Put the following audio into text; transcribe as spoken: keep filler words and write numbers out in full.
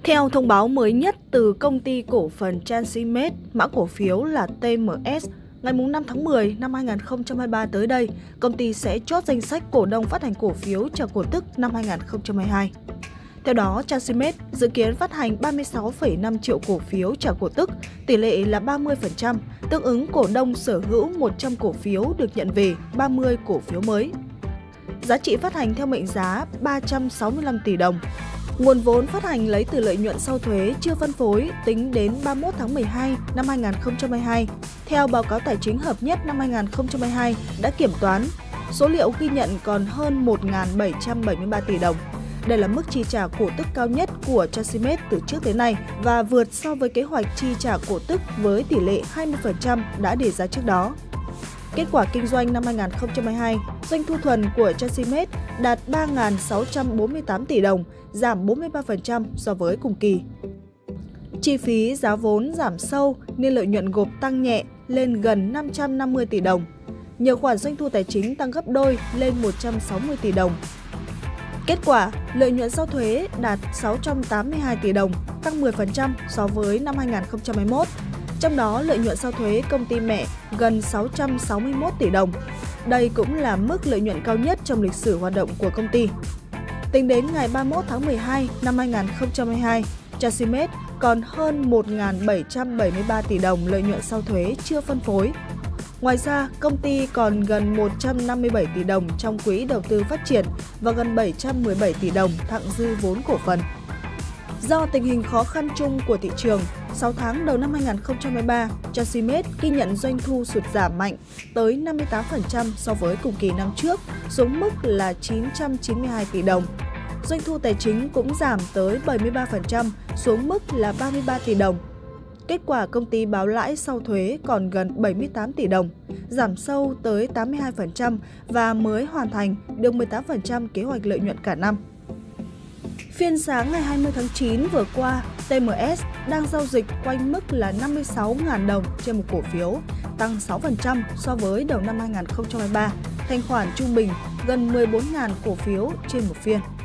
Theo thông báo mới nhất từ công ty cổ phần Transimed, mã cổ phiếu là T M S, ngày năm tháng mười năm hai nghìn không trăm hai mươi ba tới đây, công ty sẽ chốt danh sách cổ đông phát hành cổ phiếu trả cổ tức năm hai nghìn không trăm hai mươi hai. Theo đó, Transimed dự kiến phát hành ba mươi sáu phẩy năm triệu cổ phiếu trả cổ tức, tỷ lệ là ba mươi phần trăm, tương ứng cổ đông sở hữu một trăm cổ phiếu được nhận về ba mươi cổ phiếu mới. Giá trị phát hành theo mệnh giá ba trăm sáu mươi lăm tỷ đồng. Nguồn vốn phát hành lấy từ lợi nhuận sau thuế chưa phân phối tính đến ba mươi mốt tháng mười hai năm hai nghìn không trăm hai mươi hai. Theo báo cáo tài chính hợp nhất năm hai nghìn không trăm hai mươi hai đã kiểm toán, số liệu ghi nhận còn hơn một nghìn bảy trăm bảy mươi ba tỷ đồng. Đây là mức chi trả cổ tức cao nhất của Transimed từ trước tới nay và vượt so với kế hoạch chi trả cổ tức với tỷ lệ hai mươi phần trăm đã đề ra trước đó. Kết quả kinh doanh năm hai nghìn không trăm hai mươi hai, doanh thu thuần của Transimed đạt ba nghìn sáu trăm bốn mươi tám tỷ đồng, giảm bốn mươi ba phần trăm so với cùng kỳ. Chi phí giá vốn giảm sâu nên lợi nhuận gộp tăng nhẹ lên gần năm trăm năm mươi tỷ đồng. Nhờ khoản doanh thu tài chính tăng gấp đôi lên một trăm sáu mươi tỷ đồng. Kết quả, lợi nhuận sau thuế đạt sáu trăm tám mươi hai tỷ đồng, tăng mười phần trăm so với năm hai nghìn không trăm hai mươi mốt. Trong đó, lợi nhuận sau thuế công ty mẹ gần sáu trăm sáu mươi mốt tỷ đồng. Đây cũng là mức lợi nhuận cao nhất trong lịch sử hoạt động của công ty. Tính đến ngày ba mươi mốt tháng mười hai năm hai nghìn không trăm hai mươi hai, Transimed còn hơn một nghìn bảy trăm bảy mươi ba tỷ đồng lợi nhuận sau thuế chưa phân phối. Ngoài ra, công ty còn gần một trăm năm mươi bảy tỷ đồng trong quỹ đầu tư phát triển và gần bảy trăm mười bảy tỷ đồng thặng dư vốn cổ phần. Do tình hình khó khăn chung của thị trường, sáu tháng đầu năm hai nghìn không trăm hai mươi ba, Transimed ghi nhận doanh thu sụt giảm mạnh tới năm mươi tám phần trăm so với cùng kỳ năm trước, xuống mức là chín trăm chín mươi hai tỷ đồng. Doanh thu tài chính cũng giảm tới bảy mươi ba phần trăm, xuống mức là ba mươi ba tỷ đồng. Kết quả công ty báo lãi sau thuế còn gần bảy mươi tám tỷ đồng, giảm sâu tới tám mươi hai phần trăm và mới hoàn thành được mười tám phần trăm kế hoạch lợi nhuận cả năm. Phiên sáng ngày hai mươi tháng chín vừa qua, T M S đang giao dịch quanh mức là năm mươi sáu nghìn đồng trên một cổ phiếu, tăng sáu phần trăm so với đầu năm hai nghìn không trăm hai mươi ba, thanh khoản trung bình gần mười bốn nghìn cổ phiếu trên một phiên.